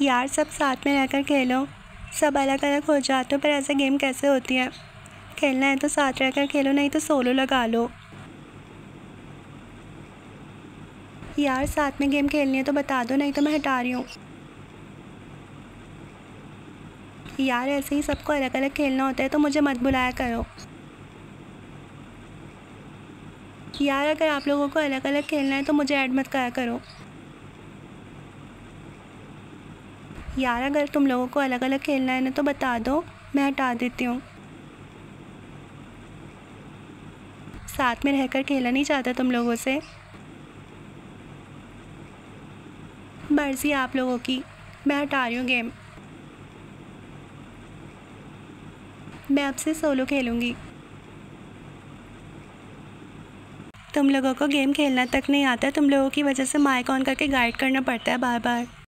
यार सब साथ में रहकर खेलो, सब अलग अलग हो जाते हो पर ऐसे गेम कैसे होती है। खेलना है तो साथ रहकर खेलो, नहीं तो सोलो लगा लो। यार साथ में गेम खेलनी है तो बता दो, नहीं तो मैं हटा रही हूँ। यार ऐसे ही सबको अलग अलग खेलना होता है तो मुझे मत बुलाया करो। यार अगर आप लोगों को अलग अलग खेलना है तो मुझे ऐड मत करा करो। यार अगर तुम लोगों को अलग अलग खेलना है ना तो बता दो, मैं हटा देती हूँ। साथ में रहकर खेलना नहीं चाहता तुम लोगों से। मर्जी आप लोगों की, मैं हटा रही हूँ गेम। मैं अब से सोलो खेलूँगी। तुम लोगों को गेम खेलना तक नहीं आता, तुम लोगों की वजह से माइक ऑन करके गाइड करना पड़ता है बार बार।